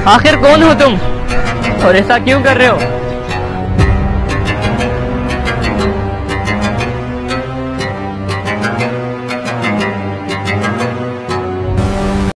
आखिर कौन हो तुम और ऐसा क्यों कर रहे हो?